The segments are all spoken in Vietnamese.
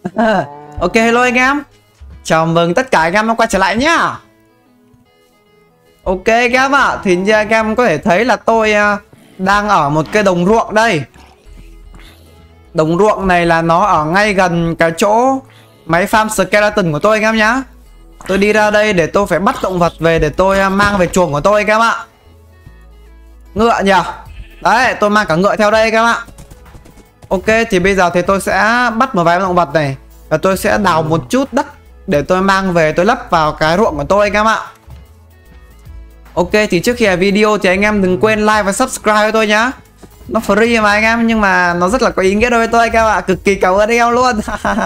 Ok, hello anh em. Chào mừng tất cả anh em đã quay trở lại nhá. Ok anh em ạ, thì như anh em có thể thấy là tôi đang ở một cái đồng ruộng đây. Đồng ruộng này là nó ở ngay gần cái chỗ máy farm skeleton của tôi anh em nhá. Tôi đi ra đây để tôi phải bắt động vật về để tôi mang về chuồng của tôi anh em ạ. Ngựa nhỉ? Đấy, tôi mang cả ngựa theo đây anh em ạ. Ok, thì bây giờ thì tôi sẽ bắt một vài động vật này và tôi sẽ đào một chút đất để tôi mang về tôi lấp vào cái ruộng của tôi anh em ạ. Ok, thì trước khi video thì anh em đừng quên like và subscribe cho tôi nhá. Nó free mà anh em, nhưng mà nó rất là có ý nghĩa đối với tôi anh em ạ. Cực kỳ cảm ơn anh em luôn.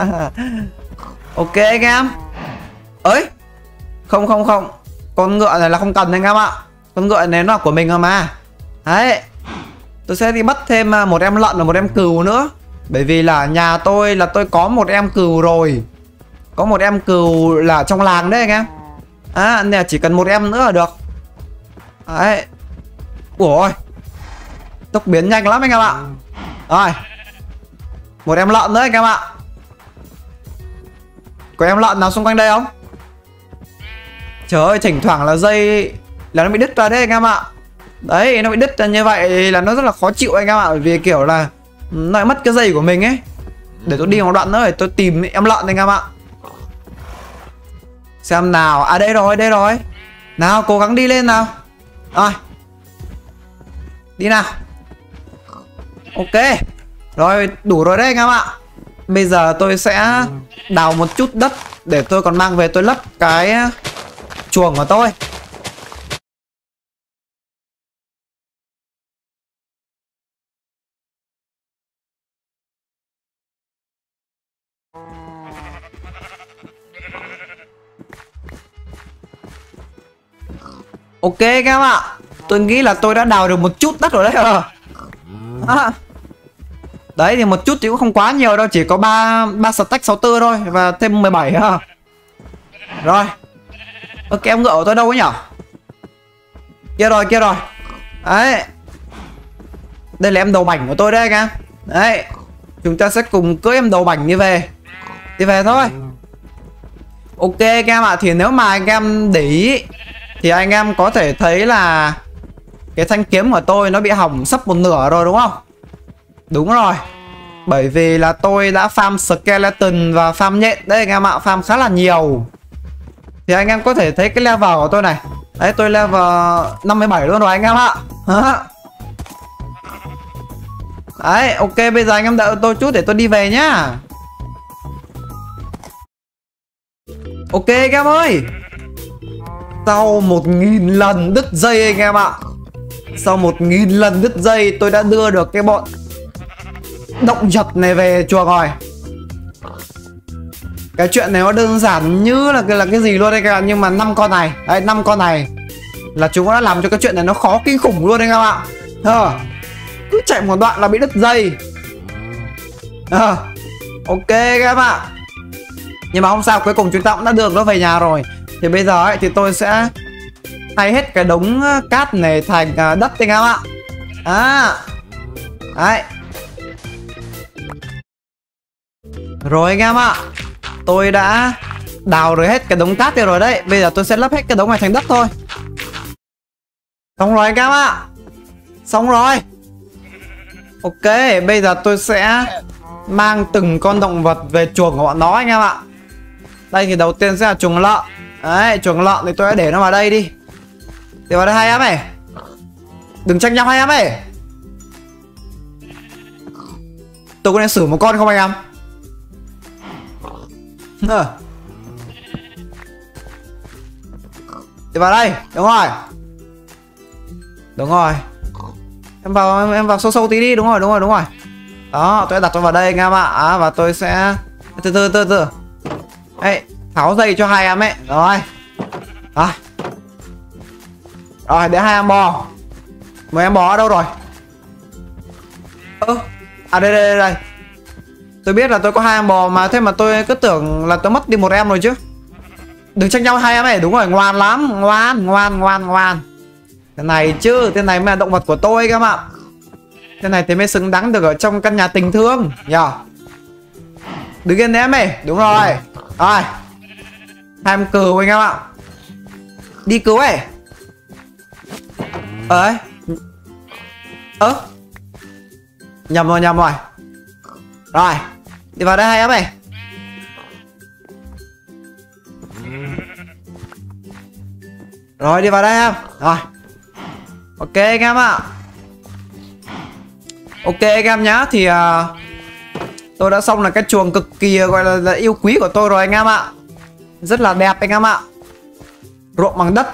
Ok anh em. Ấy, không, con ngựa này là không cần anh em ạ. Con ngựa này nó là của mình rồi mà. Đấy, tôi sẽ đi bắt thêm một em lợn và một em cừu nữa. Bởi vì là nhà tôi là tôi có một em cừu rồi. Có một em cừu là trong làng đấy anh em. Nên là chỉ cần một em nữa là được. Đấy. Ủa, tốc biến nhanh lắm anh em ạ. Rồi, một em lợn nữa anh em ạ. Có em lợn nào xung quanh đây không? Trời ơi, thỉnh thoảng là dây là nó bị đứt ra đấy anh em ạ. Đấy, nó bị đứt ra như vậy là nó rất là khó chịu anh em ạ. Bởi vì kiểu là nó lại mất cái dây của mình ấy. Để tôi đi một đoạn nữa để tôi tìm em lợn anh em ạ. Xem nào. À đây rồi, đây rồi. Nào, cố gắng đi lên nào. Rồi, đi nào. Ok, rồi đủ rồi đấy anh em ạ. Bây giờ tôi sẽ đào một chút đất để tôi còn mang về tôi lấp cái chuồng của tôi. Ok anh em ạ, tôi nghĩ là tôi đã đào được một chút đất rồi đấy rồi. Đấy thì một chút thì cũng không quá nhiều đâu, chỉ có 3 stack 64 thôi và thêm 17 ha. Rồi. Ok, em ngựa của tôi đâu ấy nhở? Kia rồi, kia rồi. Đấy. Đây là em đầu bảnh của tôi đây anh em. Đấy. Chúng ta sẽ cùng cưỡi em đầu bảnh đi về. Đi về thôi. Ok anh em ạ, thì nếu mà anh em để ý thì anh em có thể thấy là cái thanh kiếm của tôi nó bị hỏng sắp một nửa rồi đúng không? Đúng rồi. Bởi vì là tôi đã farm skeleton và farm nhện đấy anh em ạ, farm khá là nhiều. Thì anh em có thể thấy cái level của tôi này. Đấy, tôi level 57 luôn rồi anh em ạ. Đấy, ok, bây giờ anh em đợi tôi chút để tôi đi về nhá. Ok anh em ơi. Sau 1000 lần đứt dây anh em ạ. Sau 1000 lần đứt dây tôi đã đưa được cái bọn động vật này về chuồng rồi. Cái chuyện này nó đơn giản như là cái gì luôn đấy các bạn. Nhưng mà 5 con này, đấy, 5 con này là chúng đã làm cho cái chuyện này nó khó kinh khủng luôn đấy các bạn. Cứ chạy một đoạn là bị đứt dây. Ok các bạn. Nhưng mà không sao, cuối cùng chúng ta cũng đã được nó về nhà rồi. Thì bây giờ ấy, thì tôi sẽ thay hết cái đống cát này thành đất anh em ạ. Đấy. Rồi anh em ạ, tôi đã đào rồi hết cái đống cát kia rồi đấy. Bây giờ tôi sẽ lấp hết cái đống này thành đất thôi. Xong rồi anh em ạ. Xong rồi. Ok, bây giờ tôi sẽ mang từng con động vật về chuồng của bọn nó anh em ạ. Đây thì đầu tiên sẽ là chuồng lợn. Đấy, chuồng lợn thì tôi đã để nó vào đây đi. Để vào đây hai em này. Đừng tranh nhau hai em ấy. Tôi có nên xử một con không anh em? Đi vào đây, đúng rồi. Đúng rồi. Em vào sâu sâu tí đi, đúng rồi. Đó, tôi đã đặt nó vào đây anh em ạ. Và tôi sẽ từ từ. Đấy, tháo dây cho hai em ấy. Rồi. Rồi, để hai em bò. Một em bò ở đâu rồi? Đây. Tôi biết là tôi có hai em bò mà, thế mà tôi cứ tưởng là tôi mất đi một em rồi chứ. Đừng tranh nhau hai em này, đúng rồi, ngoan lắm, ngoan. Thế này chứ, thế này mới là động vật của tôi các bạn. Thế này thì mới xứng đáng được ở trong căn nhà tình thương nhờ. Đứng yên em ơi. Đúng rồi. Rồi. Ham cừu anh em ạ. Đi cứu ấy. Ấy. Nhầm rồi. Rồi. Đi vào đây hay em ơi. Rồi đi vào đây em. Rồi. Ok anh em ạ. Ok anh em nhá. Thì tôi đã xong là cái chuồng cực kỳ gọi là yêu quý của tôi rồi anh em ạ. Rất là đẹp anh em ạ. Ruộng bằng đất.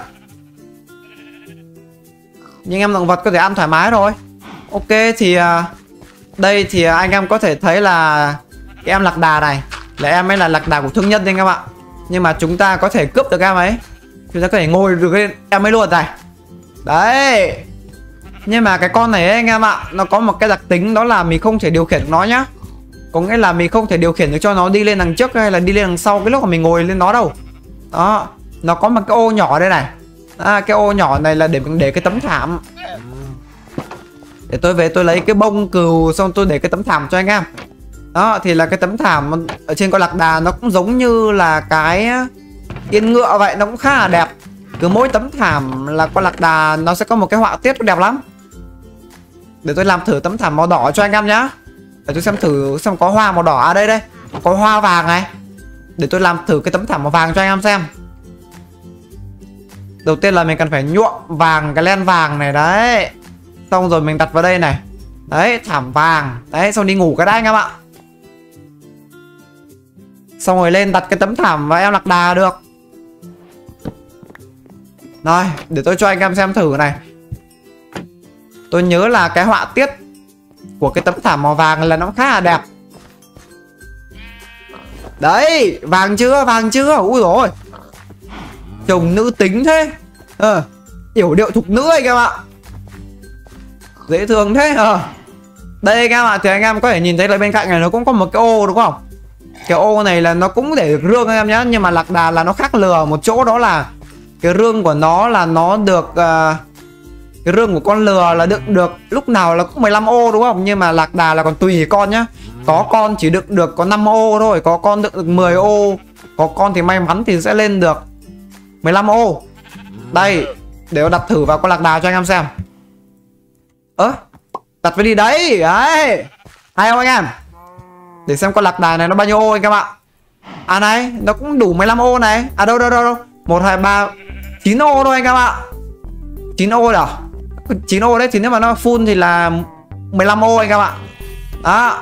Nhưng em động vật có thể ăn thoải mái rồi. Ok thì đây thì anh em có thể thấy là cái em lạc đà này là em ấy là lạc đà của thương nhân anh em ạ. Nhưng mà chúng ta có thể cướp được em ấy. Chúng ta có thể ngồi được em ấy luôn này. Đấy. Nhưng mà cái con này ấy, anh em ạ, nó có một cái đặc tính đó là mình không thể điều khiển nó nhá. Có nghĩa là mình không thể điều khiển được cho nó đi lên đằng trước hay là đi lên đằng sau cái lúc mà mình ngồi lên nó đâu. Đó. Nó có một cái ô nhỏ đây này. Cái ô nhỏ này là để mình để cái tấm thảm. Để tôi về tôi lấy cái bông cừu xong tôi để cái tấm thảm cho anh em. Đó thì là cái tấm thảm ở trên con lạc đà nó cũng giống như là cái yên ngựa vậy, nó cũng khá là đẹp. Cứ mỗi tấm thảm là con lạc đà nó sẽ có một cái họa tiết đẹp lắm. Để tôi làm thử tấm thảm màu đỏ cho anh em nhá. Để tôi xem thử xem có hoa màu đỏ. À đây đây, có hoa vàng này. Để tôi làm thử cái tấm thảm màu vàng cho anh em xem. Đầu tiên là mình cần phải nhuộm vàng cái len vàng này đấy. Xong rồi mình đặt vào đây này. Đấy, thảm vàng. Đấy, xong đi ngủ cái đấy anh em ạ. Xong rồi lên đặt cái tấm thảm và em lạc đà được. Rồi, để tôi cho anh em xem thử này. Tôi nhớ là cái họa tiết của cái tấm thảm màu vàng là nó khá là đẹp. Đấy, vàng chưa, vàng chưa. Ui dồi, chồng nữ tính thế. Yểu điệu thục nữ anh em ạ. Dễ thương thế. Đây anh em ạ, thì anh em có thể nhìn thấy là bên cạnh này nó cũng có một cái ô đúng không? Cái ô này là nó cũng để được rương anh em nhé. Nhưng mà lạc đà là nó khác lừa một chỗ, đó là cái rương của nó là nó được cái rương của con lừa là được lúc nào là cũng 15 ô đúng không? Nhưng mà lạc đà là còn tùy con nhá. Có con chỉ được có 5 ô thôi, có con được 10 ô, có con thì may mắn thì sẽ lên được 15 ô. Đây, để đặt thử vào con lạc đà cho anh em xem. Đặt vào đi đấy. Đấy, hay không anh em? Để xem con lạc đà này nó bao nhiêu ô anh em ạ. À này, nó cũng đủ 15 ô này. À đâu 1, 2, 3 9 ô thôi anh em ạ. 9 ô rồi. 9 ô đấy, thì nếu mà nó full thì là 15 ô anh em ạ. Đó.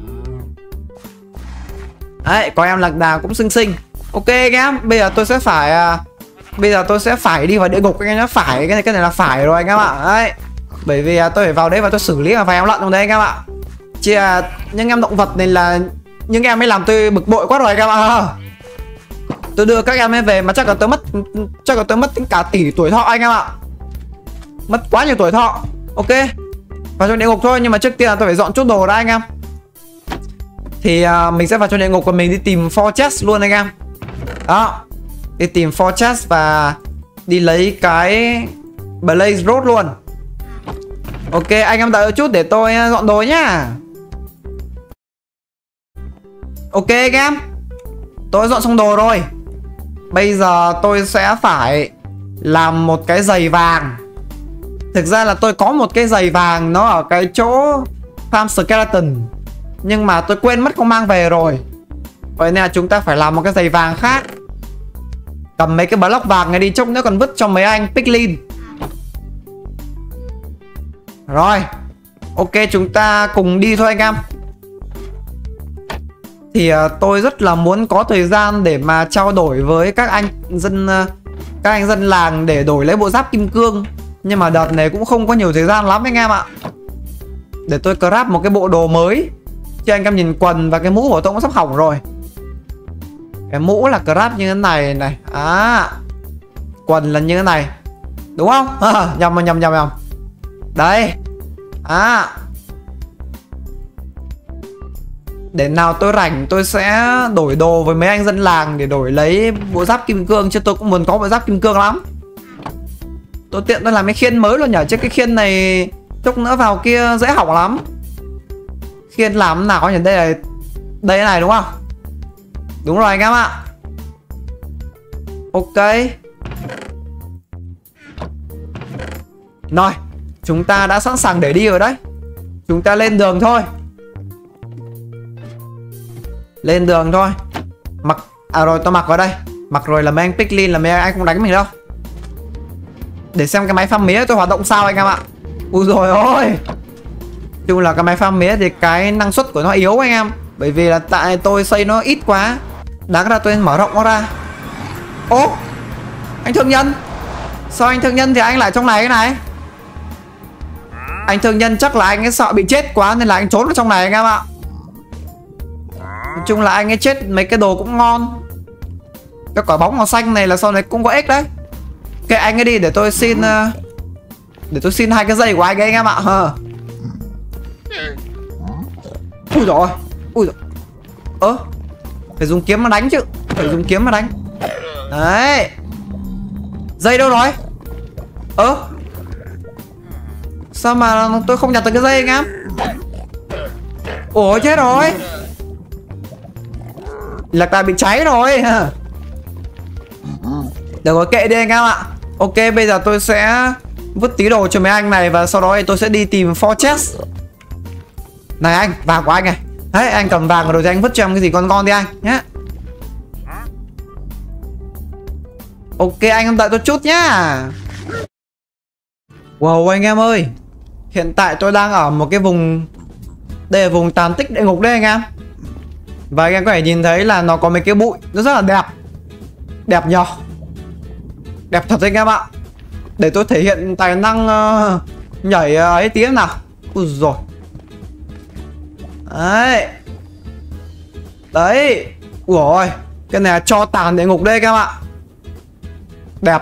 Đấy, có em lạc đà cũng xinh xinh. Ok anh em, bây giờ tôi sẽ phải đi vào địa ngục anh em nhá. Phải, cái này là phải rồi anh em ạ. Đấy. Bởi vì tôi phải vào đấy và tôi xử lý vài em lợn trong đấy anh em ạ. Chỉ những em động vật này là những em ấy làm tôi bực bội quá rồi anh em ạ. Tôi đưa các em ấy về mà chắc là tôi mất cả tỷ tuổi thọ anh em ạ. Mất quá nhiều tuổi thọ. Ok, vào trong địa ngục thôi. Nhưng mà trước tiên là tôi phải dọn chút đồ đã anh em. Thì mình sẽ vào trong địa ngục và mình đi tìm Fortress luôn anh em. Đó, đi tìm Fortress và đi lấy cái Blaze Rod luôn. Ok, anh em đợi một chút để tôi dọn đồ nhá. Ok anh em, tôi dọn xong đồ rồi. Bây giờ tôi sẽ phải làm một cái giày vàng. Thực ra là tôi có một cái giày vàng nó ở cái chỗ Farm Skeleton, nhưng mà tôi quên mất không mang về rồi. Vậy nên là chúng ta phải làm một cái giày vàng khác. Cầm mấy cái block vàng này đi, chốc nữa còn vứt cho mấy anh Piglin. Rồi, ok, chúng ta cùng đi thôi anh em. Thì tôi rất là muốn có thời gian để mà trao đổi với các anh dân làng để đổi lấy bộ giáp kim cương. Nhưng mà đợt này cũng không có nhiều thời gian lắm anh em ạ. Để tôi craft một cái bộ đồ mới. Chứ anh em nhìn quần và cái mũ của tôi cũng sắp hỏng rồi. Cái mũ là craft như thế này này. Quần là như thế này, đúng không? Nhầm. Đây. Để nào tôi rảnh tôi sẽ đổi đồ với mấy anh dân làng để đổi lấy bộ giáp kim cương. Chứ tôi cũng muốn có bộ giáp kim cương lắm. Tôi tiện tôi làm cái khiên mới luôn nhở. Chứ cái khiên này chút nữa vào kia dễ hỏng lắm. Khiên làm nào nhỉ? Đây này đúng không? Đúng rồi anh em ạ. Ok. Rồi, chúng ta đã sẵn sàng để đi rồi đấy. Chúng ta lên đường thôi. Lên đường thôi. Mặc rồi tôi mặc vào đây. Mặc rồi là mấy anh Piglin là mấy anh không đánh mình đâu. Để xem cái máy farm mía tôi hoạt động sao anh em ạ. Ui rồi ôi. Chung là cái máy farm mía thì cái năng suất của nó yếu anh em. Bởi vì là tại tôi xây nó ít quá. Đáng ra tôi mở rộng nó ra. Ô, anh thương nhân. Sao anh thương nhân thì anh lại trong này cái này? Anh thương nhân chắc là anh ấy sợ bị chết quá nên là anh trốn ở trong này anh em ạ. Nói chung là anh ấy chết mấy cái đồ cũng ngon. Cái quả bóng màu xanh này là sau này cũng có ích đấy. Kệ anh ấy đi để tôi xin hai cái dây của anh ấy anh em ạ. Ui dồi ôi. Ui dồi. Phải dùng kiếm mà đánh chứ. Phải dùng kiếm mà đánh. Đấy. Dây đâu rồi? Sao mà tôi không nhặt được cái dây anh em? Ủa chết rồi. Lạc đà bị cháy rồi. Được rồi kệ đi anh em ạ. Ok bây giờ tôi sẽ vứt tí đồ cho mấy anh này. Và sau đó thì tôi sẽ đi tìm fortress. Này anh, vàng của anh này. Đấy anh cầm vàng rồi thì anh vứt cho em cái gì ngon đi anh nhé. Ok anh đợi tôi chút nhá. Wow anh em ơi. Hiện tại tôi đang ở một cái vùng. Đây là vùng tàn tích địa ngục đây anh em. Và anh em có thể nhìn thấy là nó có mấy cái bụi. Nó rất là đẹp. Đẹp nhờ. Đẹp thật anh em ạ. Để tôi thể hiện tài năng nhảy ấy tí nào. Ui rồi. Đấy. Đấy. Ui ôi. Cái này là cho tàn địa ngục đây các bạn. Đẹp.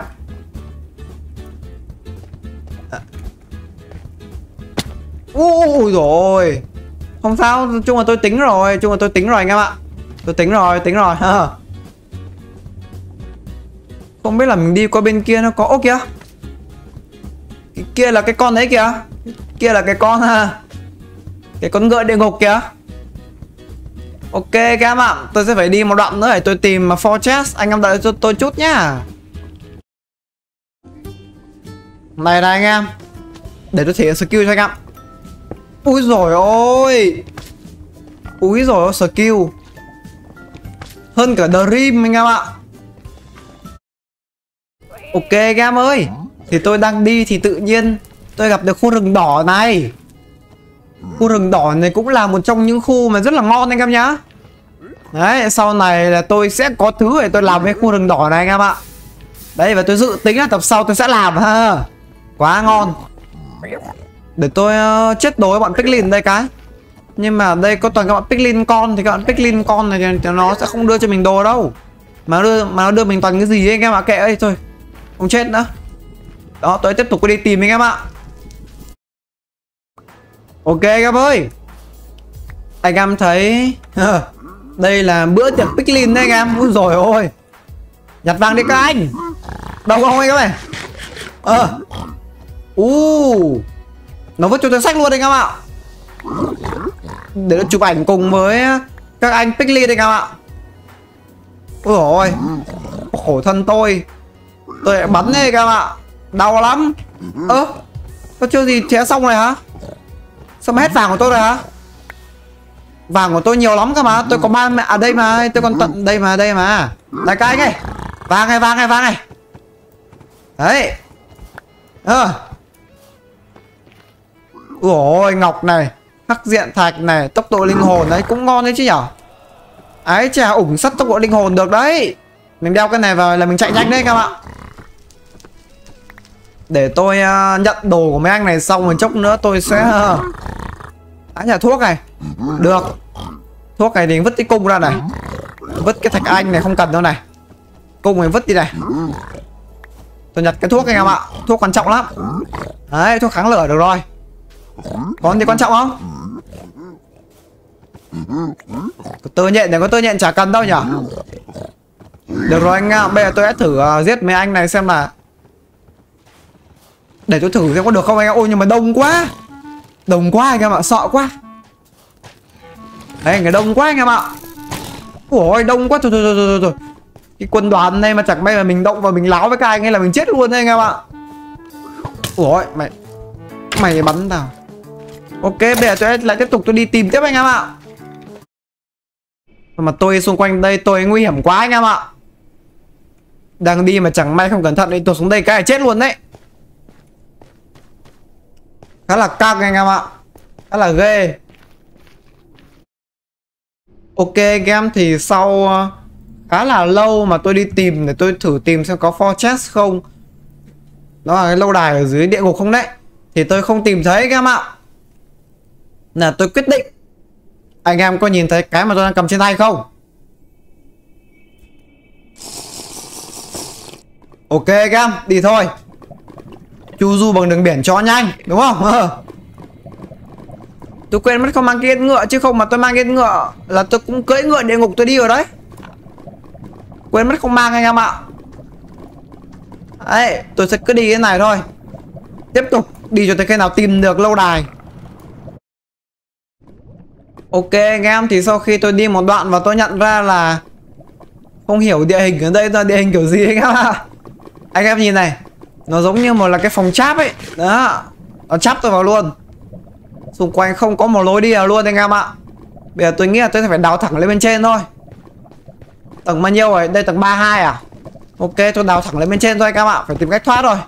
Ui rồi. Không sao, chung là tôi tính rồi. Anh em ạ. Tôi tính rồi. Không biết là mình đi qua bên kia nó có. Ô kìa. Cái kia là cái con đấy kìa. Kia là cái con cái con ngựa địa ngục kìa. Ok các em ạ. Tôi sẽ phải đi một đoạn nữa để tôi tìm fortress. Anh em đợi cho tôi chút nhá. Này anh em. Để tôi thể hiện skill cho anh em. Úi dồi ôi. Úi dồi ôi skill. Hơn cả Dream anh em ạ. Ok các em ơi. Thì tôi đang đi thì tự nhiên tôi gặp được khu rừng đỏ này. Khu rừng đỏ này cũng là một trong những khu mà rất là ngon anh em nhá. Đấy sau này là tôi sẽ có thứ để tôi làm với khu rừng đỏ này anh em ạ. Đấy và tôi dự tính là tập sau tôi sẽ làm ha. Quá ngon. Để tôi chết đố bọn Piglin đây cái. Nhưng mà đây có toàn các bạn Piglin con. Thì các bạn Piglin con này thì nó sẽ không đưa cho mình đồ đâu. Mà nó đưa mình toàn cái gì ấy anh em ạ. Kệ ấy thôi. Không chết nữa. Đó tôi tiếp tục đi tìm anh em ạ. Ok anh em ơi. Anh em thấy đây là bữa tiệc Piglin đấy anh em. Úi dồi ôi. Nhặt vàng đi các anh. Đâu không anh em này. Nó vứt cho tôi sách luôn anh em ạ. Để nó chụp ảnh cùng với các anh Piglin anh em ạ. Ôi ôi. Khổ thân tôi. Tôi lại bắn đây anh em ạ. Đau lắm. Có chưa gì thế xong rồi hả? Sao mà hết vàng của tôi rồi hả? Vàng của tôi nhiều lắm cơ mà. Tôi có 3 mẹ. À đây mà. Tôi còn tận đây mà. Đây các anh ơi. Vàng này. Đấy. Ôi ngọc này. Hắc diện thạch này. Tốc độ linh hồn đấy cũng ngon đấy chứ nhở. Ấy chà ủng sắt tốc độ linh hồn được đấy. Mình đeo cái này vào là mình chạy nhanh đấy các bạn. Để tôi nhận đồ của mấy anh này xong rồi chốc nữa tôi sẽ nhà thuốc này. Được. Thuốc này thì vứt cái cung ra này. Vứt cái thạch anh này không cần đâu này. Cung này vứt đi này. Tôi nhặt cái thuốc anh em ạ. Thuốc quan trọng lắm. Đấy thuốc kháng lửa được rồi. Còn gì quan trọng không? Tơ nhện này có tơ nhện chả cần đâu nhở. Được rồi anh ạ. Bây giờ tôi sẽ thử giết mấy anh này xem là. Để tôi thử xem có được không anh em. Ôi nhưng mà đông quá. Đông quá anh em ạ. Sợ quá. Đấy người đông quá anh em ạ. Ôi đông quá, thôi. Cái quân đoàn này mà chẳng may mà mình động vào mình láo với các anh ấy là mình chết luôn đấy anh em ạ. Ủa mày bắn tao. Ok, bây giờ tôi lại tiếp tục tôi đi tìm tiếp anh em ạ. Mà tôi xung quanh đây tôi nguy hiểm quá anh em ạ. Đang đi mà chẳng may không cẩn thận đi tụt xuống đây cái này chết luôn đấy. Khá là căng anh em ạ. Khá là ghê. Ok anh em, thì sau khá là lâu mà tôi đi tìm để tôi thử tìm xem có fortress không. Đó là cái lâu đài ở dưới địa ngục không đấy. Thì tôi không tìm thấy anh em ạ. Là tôi quyết định. Anh em có nhìn thấy cái mà tôi đang cầm trên tay không? Ok anh em, đi thôi. Chu du bằng đường biển cho nhanh, đúng không? Tôi quên mất không mang cái yên ngựa, chứ không mà tôi mang yên ngựa là tôi cũng cưỡi ngựa địa ngục tôi đi rồi đấy. Quên mất không mang anh em ạ. Đấy, tôi sẽ cứ đi cái này thôi. Tiếp tục đi cho tới khi nào tìm được lâu đài. Ok anh em, thì sau khi tôi đi một đoạn và tôi nhận ra là không hiểu địa hình ở đây là địa hình kiểu gì anh em ạ. Anh em nhìn này, nó giống như một là cái phòng trap ấy. Đó, nó trap tôi vào luôn. Xung quanh không có một lối đi nào luôn anh em ạ. Bây giờ tôi nghĩ là tôi sẽ phải đào thẳng lên bên trên thôi. Tầng bao nhiêu rồi? Đây tầng 32 à? Ok, tôi đào thẳng lên bên trên thôi anh em ạ. Phải tìm cách thoát rồi.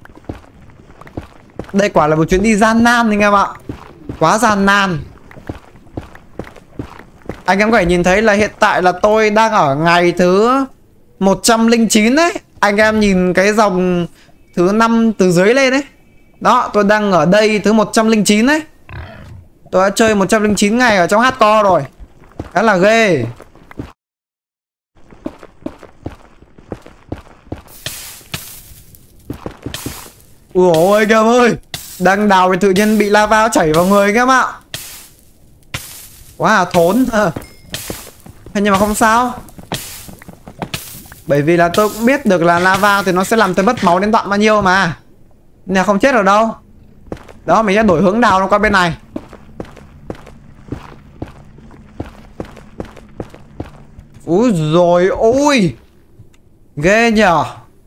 Đây quả là một chuyến đi gian nan anh em ạ. Quá gian nan. Anh em có thể nhìn thấy là hiện tại là tôi đang ở ngày thứ 109 đấy. Anh em nhìn cái dòng thứ 5 từ dưới lên đấy. Đó, tôi đang ở đây thứ 109 đấy. Tôi đã chơi 109 ngày ở trong hardcore rồi. Khá là ghê. Ủa ôi anh em ơi, đang đào thì tự nhiên bị lava chảy vào người anh em ạ. Quá là thốn. Nhưng mà không sao. Bởi vì là tôi cũng biết được là lava thì nó sẽ làm tôi mất máu đến đoạn bao nhiêu mà. Nên là không chết được đâu. Đó, mình sẽ đổi hướng đào nó qua bên này. Úi rồi ôi, ghê nhờ.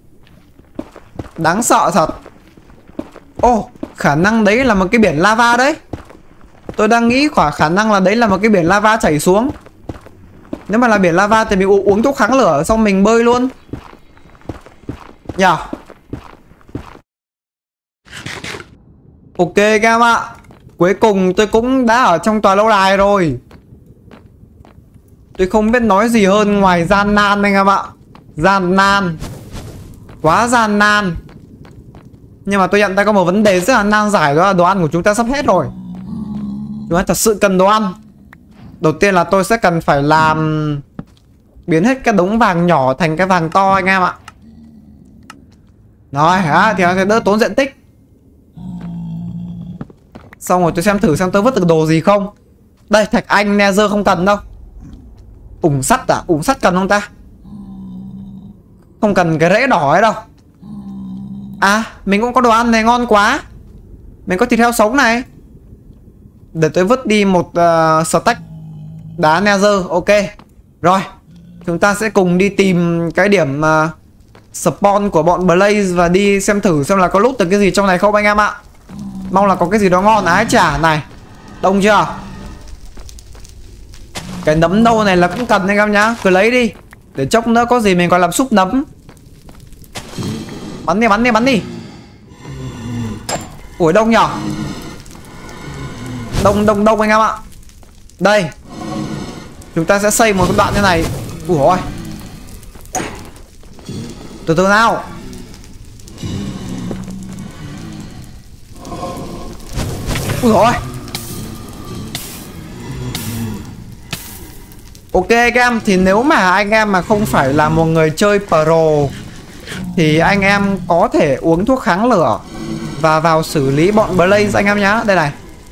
Đáng sợ thật. Ô, khả năng đấy là một cái biển lava đấy. Tôi đang nghĩ khả năng là đấy là một cái biển lava chảy xuống. Nếu mà là biển lava thì mình uống thuốc kháng lửa xong mình bơi luôn nhờ. Ok các em ạ, cuối cùng tôi cũng đã ở trong tòa lâu đài rồi. Tôi không biết nói gì hơn ngoài gian nan anh em ạ. Gian nan. Quá gian nan. Nhưng mà tôi nhận ra có một vấn đề rất là nan giải, đó là đồ ăn của chúng ta sắp hết rồi. Chúng ta thật sự cần đồ ăn. Đầu tiên là tôi sẽ cần phải làm biến hết cái đống vàng nhỏ thành cái vàng to anh em ạ. Rồi thì nó sẽ đỡ tốn diện tích. Xong rồi tôi xem thử xem tôi vứt được đồ gì không. Đây, thạch anh nether không cần đâu. Ủng sắt à? Ủng sắt cần không ta? Không cần cái rễ đỏ ấy đâu. À, mình cũng có đồ ăn này, ngon quá. Mình có thịt heo sống này. Để tôi vứt đi một stack đá nether. Ok. Rồi, chúng ta sẽ cùng đi tìm cái điểm spawn của bọn Blaze và đi xem thử xem là có loot được cái gì trong này không anh em ạ. Mong là có cái gì đó ngon. Ái chả này, đông chưa? Cái nấm đâu này là cũng cần anh em nhá. Cứ lấy đi, để chốc nữa có gì mình còn làm súp nấm. Bắn đi, bắn đi, bắn đi. Ủa đông nhở. Đông anh em ạ. Đây, chúng ta sẽ xây một đoạn như này. Ủa ôi, từ từ nào. Ui dồi ôi. Ok anh em, thì nếu mà anh em mà không phải là một người chơi pro thì anh em có thể uống thuốc kháng lửa và vào xử lý bọn Blaze anh em nhá. Đây này.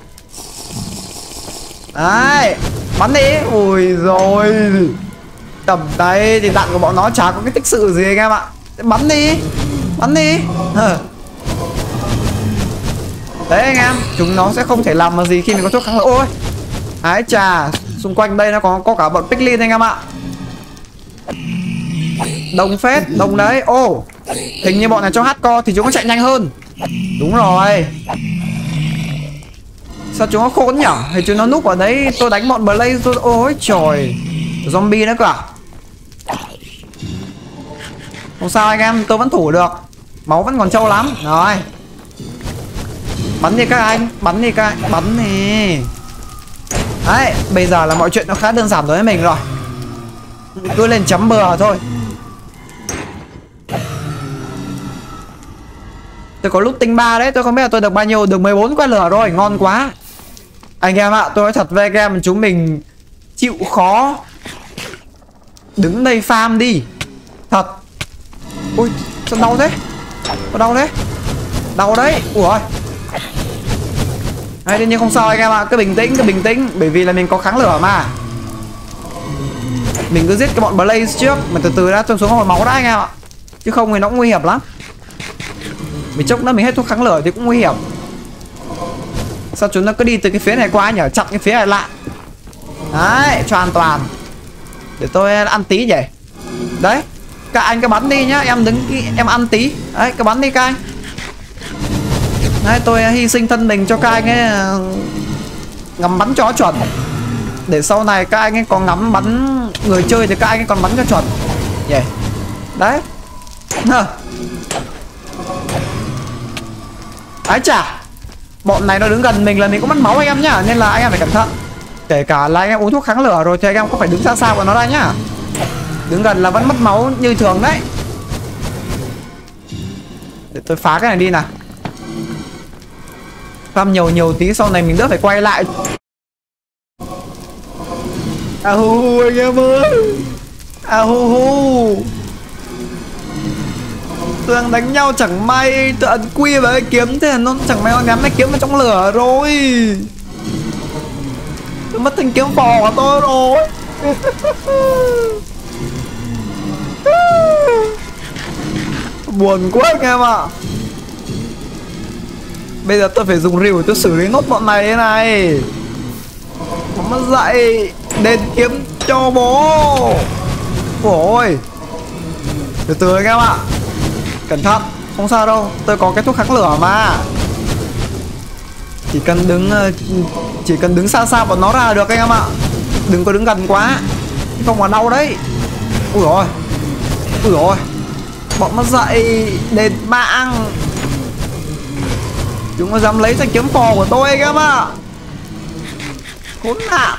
Đấy, bắn đi. Ui rồi, tầm tay thì đạn của bọn nó chả có cái tích sự gì anh em ạ. Bắn đi, bắn đi. Đấy anh em, chúng nó sẽ không thể làm mà gì khi mình có thuốc kháng lửa. Ôi, ái chà, xung quanh đây nó có cả bọn Piglin anh em ạ. Đông phết, đông đấy. Ô, hình như bọn này cho hardcore thì chúng nó chạy nhanh hơn. Đúng rồi. Sao chúng nó khốn nhở? Thì chúng nó núp ở đấy. Tôi đánh bọn Blaze tôi... Ôi trời, zombie nữa cả. Không sao anh em, tôi vẫn thủ được. Máu vẫn còn trâu lắm. Rồi, bắn đi các anh. Bắn đi các anh. Bắn đi. Đấy, bây giờ là mọi chuyện nó khá đơn giản đối với mình rồi. Cứ lên chấm bừa thôi. Tôi có lúc tinh 3 đấy. Tôi không biết là tôi được bao nhiêu. Được 14 quả lửa rồi, ngon quá. Anh em ạ, tôi nói thật với anh em, chúng mình chịu khó đứng đây farm đi. Thật. Ui, sao đau thế? Có đau thế? Đau đấy. Ủa. Đấy, nhưng không sao anh em ạ, cứ bình tĩnh, cứ bình tĩnh. Bởi vì là mình có kháng lửa mà. Mình cứ giết cái bọn Blaze trước. Mà từ từ đã, tôi xuống hồi máu đã anh em ạ. Chứ không thì nó cũng nguy hiểm lắm. Vì chốc nữa mình hết thuốc kháng lửa thì cũng nguy hiểm. Sao chúng nó cứ đi từ cái phía này qua nhỉ? Chặn cái phía này lại. Đấy, cho an toàn. Để tôi ăn tí vậy. Đấy, các anh cứ bắn đi nhá. Em đứng, em ăn tí. Đấy, cứ bắn đi các anh. Đấy, tôi hy sinh thân mình cho các anh ấy ngắm bắn cho chuẩn. Để sau này các anh ấy có ngắm bắn người chơi thì các anh ấy còn bắn cho chuẩn. Yeah. Đấy. Ái chà, bọn này nó đứng gần mình là mình cũng mất máu anh em nhá. Nên là anh em phải cẩn thận. Kể cả là anh em uống thuốc kháng lửa rồi thì anh em có phải đứng xa xa của nó ra nhá. Đứng gần là vẫn mất máu như thường đấy. Để tôi phá cái này đi nào. Farm nhiều tí sau này mình đỡ phải quay lại. À hu hu anh em ơi. À hu hu. Tôi đang đánh nhau chẳng may tôi ấn quy vào cái kiếm. Thế là nó chẳng may nó nhắm cái kiếm vào trong lửa rồi. Tôi mất thanh kiếm phò của tôi rồi. Buồn quá anh em ạ. Bây giờ tôi phải dùng rìu tôi xử lý nốt bọn này thế này. Nó mất dậy. Đền kiếm cho bố. Ôi. Từ từ anh em ạ. Cẩn thận. Không sao đâu. Tôi có cái thuốc kháng lửa mà. Chỉ cần đứng xa xa bọn nó ra là được anh em ạ. Đừng có đứng gần quá. Không mà đau đấy. Ui rồi. Ui rồi. Bọn mất dậy. Đền mạng. Chúng nó dám lấy thanh kiếm phò của tôi anh em ạ. Khốn nạn.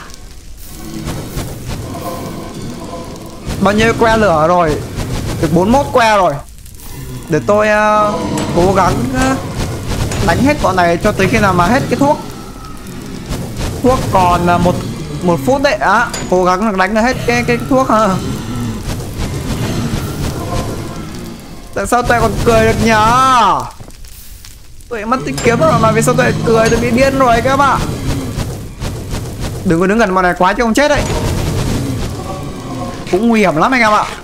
Bao nhiêu que lửa rồi? Được 41 que rồi. Để tôi cố gắng đánh hết bọn này cho tới khi nào mà hết cái thuốc. Thuốc còn một phút đấy á. Cố gắng đánh được hết cái thuốc ha. Tại sao tôi còn cười được nhờ? Tôi mất tích kiếm rồi mà vì sao tôi lại cười? Tôi bị điên rồi các bạn. Đừng có đứng gần bọn này quá chứ không chết đấy. Cũng nguy hiểm lắm anh em ạ.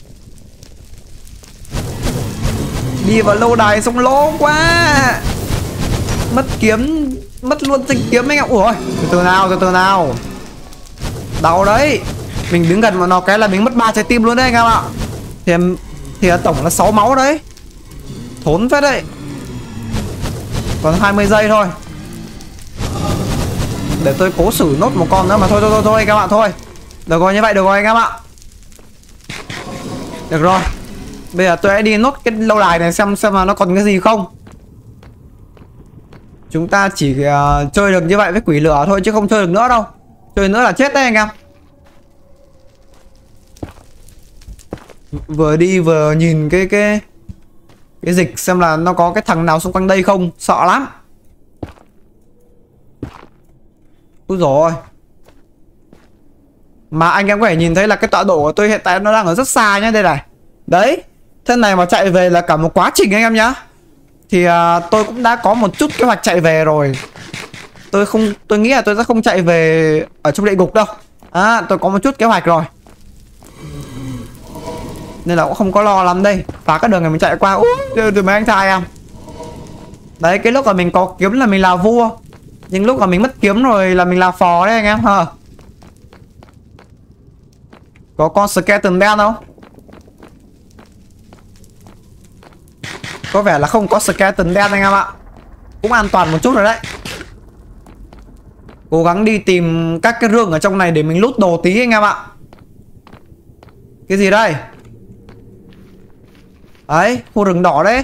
Đi vào lâu đài xong lỗ quá. Mất kiếm. Mất luôn thanh kiếm anh em. Ủa, từ từ nào. Đau đấy. Mình đứng gần bọn nó cái là mình mất 3 trái tim luôn đấy anh em ạ. Thì tổng là 6 máu đấy. Thốn phết đấy. Còn 20 giây thôi. Để tôi cố xử nốt một con nữa mà. Thôi các bạn thôi. Được rồi, như vậy được rồi anh em ạ. Được rồi. Bây giờ tôi sẽ đi nốt cái lâu đài này xem là nó còn cái gì không. Chúng ta chỉ chơi được như vậy với quỷ lửa thôi chứ không chơi được nữa đâu. Chơi nữa là chết đấy anh em. Vừa đi vừa nhìn cái dịch xem là nó có cái thằng nào xung quanh đây không. Sợ lắm. Úi dồi ôi. Mà anh em có thể nhìn thấy là cái tọa độ của tôi hiện tại nó đang ở rất xa nhá. Đây này. Đấy. Thế này mà chạy về là cả một quá trình anh em nhá. Thì tôi cũng đã có một chút kế hoạch chạy về rồi. Tôi nghĩ là tôi sẽ không chạy về ở trong địa ngục đâu. Tôi có một chút kế hoạch rồi. Nên là cũng không có lo lắm đây. Và cái đường này mình chạy qua. Từ mấy anh trai em. Đấy, cái lúc mà mình có kiếm là mình là vua. Nhưng lúc mà mình mất kiếm rồi là mình là phò đấy anh em hả. Có con skeleton đen không? Có vẻ là không có skeleton đen anh em ạ. Cũng an toàn một chút rồi đấy. Cố gắng đi tìm các cái rương ở trong này để mình lút đồ tí anh em ạ. Cái gì đây? Đấy, khu rừng đỏ đấy.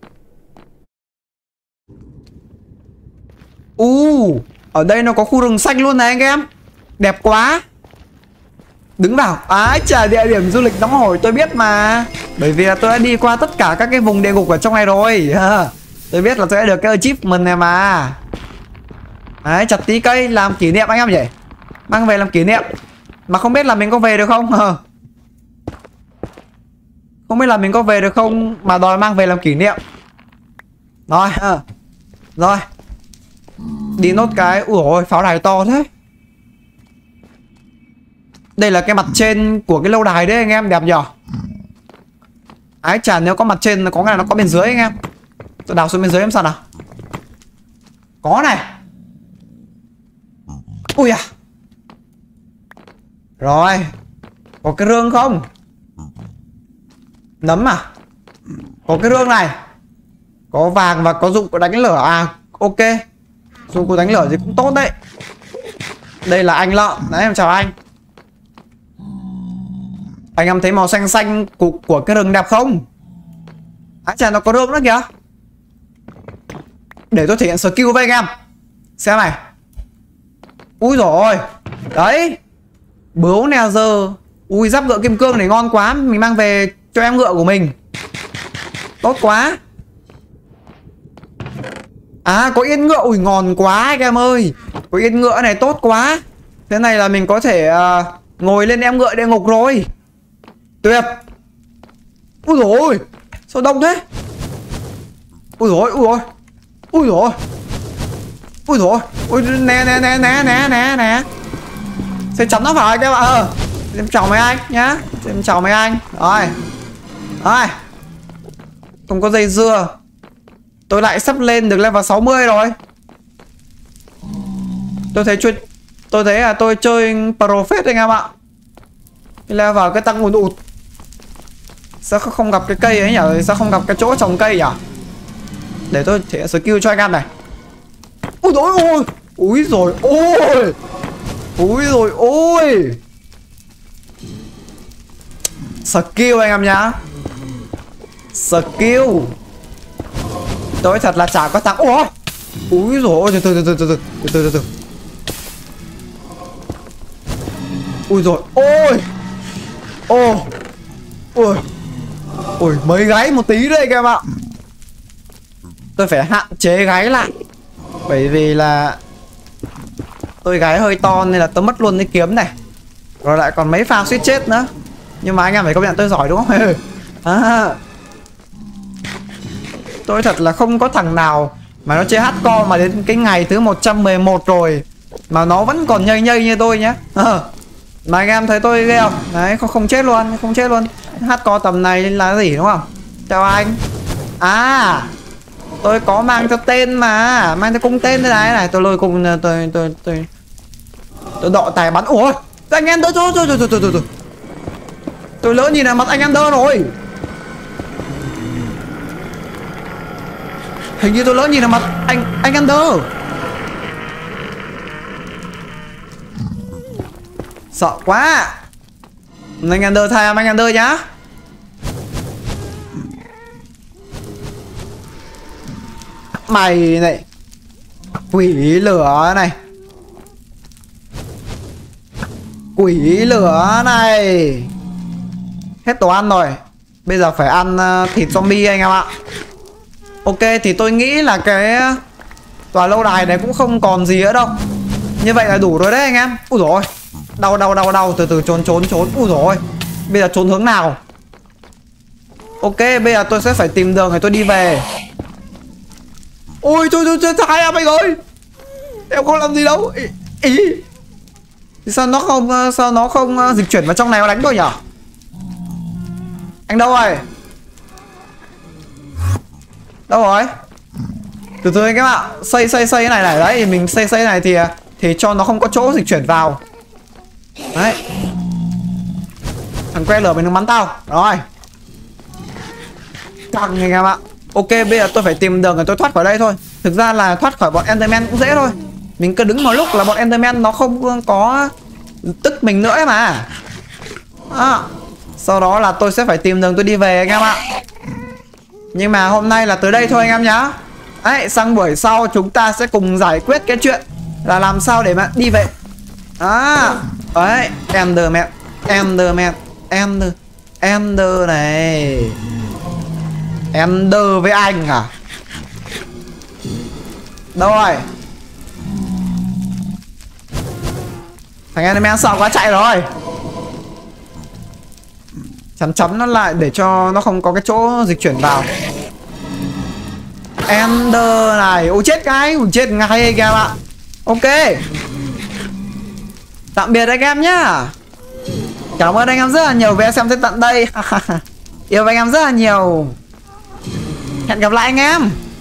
Ở đây nó có khu rừng xanh luôn này anh em. Đẹp quá. Đứng vào. Chà, địa điểm du lịch nóng hổi tôi biết mà. Bởi vì là tôi đã đi qua tất cả các cái vùng địa ngục ở trong này rồi. Tôi biết là tôi đã được cái achievement này mà. Đấy, chặt tí cây làm kỷ niệm anh em nhỉ. Mang về làm kỷ niệm. Mà không biết là mình có về được không? Không biết là mình có về được không mà đòi mang về làm kỷ niệm. Rồi, rồi. Đi nốt cái. Ui ôi, pháo đài to thế. Đây là cái mặt trên của cái lâu đài đấy anh em, đẹp nhở. Ái chà, nếu có mặt trên có nghĩa là nó có bên dưới anh em. Tôi đào xuống bên dưới em sao nào. Có này. Ui à. Rồi. Có cái rương không? Nấm à? Có cái rương này. Có vàng và có dụng cụ đánh lửa à? Ok. Dụng cụ đánh lửa thì cũng tốt đấy. Đây là anh lợn. Đấy, em chào anh. Anh em thấy màu xanh xanh của cái rừng đẹp không? Chà, nó có rương nữa kìa. Để tôi thể hiện skill với anh em. Xem này. Ui dồi ôi. Đấy. Bướu nether. Ui, giáp ngựa kim cương này ngon quá. Mình mang về cho em ngựa của mình. Tốt quá. Có yên ngựa. Ui, ngon quá anh em ơi. Có yên ngựa này tốt quá. Thế này là mình có thể ngồi lên em ngựa địa ngục rồi. Tuyệt. Ui dồi ôi. Sao đông thế? Ui dồi ôi, ui dồi. Ui dồi ôi. Ui dồi ôi. Ui, nè. Sẽ chắn nó phải các bạn. Em chào mấy anh nhá. Em chào mấy anh. Rồi. Rồi. Không có dây dưa. Tôi lại sắp lên được level 60 rồi. Tôi thấy là tôi chơi pro phết anh em ạ. Cái level cái tăng ùn ụt. Sao không gặp cái cây ấy nhỉ? Sao không gặp cái chỗ trồng cây nhỉ? Để tôi thể skill cho anh em này. Ui dồi ôi. Úi rồi ôi. Úi rồi ôi. Skill anh em nhá. Skill. Tôi thật là chả có thằng. Ủa. Úi rồi ôi. Từ. Ui rồi ôi. Ôi, mấy gáy một tí đây các em ạ. Tôi phải hạn chế gáy lại. Bởi vì là tôi gáy hơi to nên là tôi mất luôn cái kiếm này. Rồi lại còn mấy pha suýt chết nữa. Nhưng mà anh em phải công nhận tôi giỏi đúng không? Tôi thật là không có thằng nào mà nó chơi hardcore mà đến cái ngày thứ 111 rồi mà nó vẫn còn nhây như tôi nhé. Mà anh em thấy tôi ghê không? Đấy, không chết luôn, không chết luôn. Hardcore tầm này là gì đúng không? Chào anh. Tôi có mang theo tên mà, mang theo cung tên thế này. Tôi lôi cung, tôi đọ tài bắn. Ủa, anh em đỡ rồi. Tôi lỡ nhìn là mặt anh em đỡ rồi. Hình như tôi lỡ nhìn là mặt anh em đỡ. Sợ quá. Anh em đỡ thay anh em đỡ nhá. Mày này. Quỷ lửa này. Quỷ lửa này. Hết đồ ăn rồi. Bây giờ phải ăn thịt zombie anh em ạ. Ok, thì tôi nghĩ là cái tòa lâu đài này cũng không còn gì nữa đâu. Như vậy là đủ rồi đấy anh em. Úi dồi ôi. Đau. Từ từ trốn. Úi dồi ôi. Bây giờ trốn hướng nào? Ok, bây giờ tôi sẽ phải tìm đường để tôi đi về. Ôi trời hai em anh ơi. Em không làm gì đâu. Ý. Sao nó không dịch chuyển vào trong này nó đánh tôi nhở? Anh đâu rồi? Đâu rồi? Từ từ anh em ạ. Xây cái này này. Đấy, mình xây này thì cho nó không có chỗ dịch chuyển vào. Đấy. Thằng que lửa mày đừng bắn tao. Rồi. Căng anh em ạ. Ok, bây giờ tôi phải tìm đường để tôi thoát khỏi đây thôi. Thực ra là thoát khỏi bọn Enderman cũng dễ thôi. Mình cứ đứng một lúc là bọn Enderman nó không có tức mình nữa ấy mà. Sau đó là tôi sẽ phải tìm đường tôi đi về anh em ạ. Nhưng mà hôm nay là tới đây thôi anh em nhá. Đấy, sang buổi sau chúng ta sẽ cùng giải quyết cái chuyện là làm sao để mà đi về. Đấy, Enderman, Enderman, Ender này. Ender với anh à? Đâu rồi? Thằng Enderman sợ quá chạy rồi. Chấm nó lại để cho nó không có cái chỗ dịch chuyển vào. Ender này. Ôi chết ngay. Ôi chết ngay anh em ạ. Ok. Tạm biệt anh em nhá. Cảm ơn anh em rất là nhiều vì xem tới tận đây. Yêu anh em rất là nhiều. Hẹn gặp lại anh em.